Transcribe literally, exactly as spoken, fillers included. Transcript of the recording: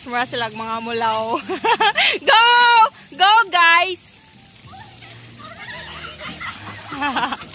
guys. Mura sila mga mulaw. Go! Go guys!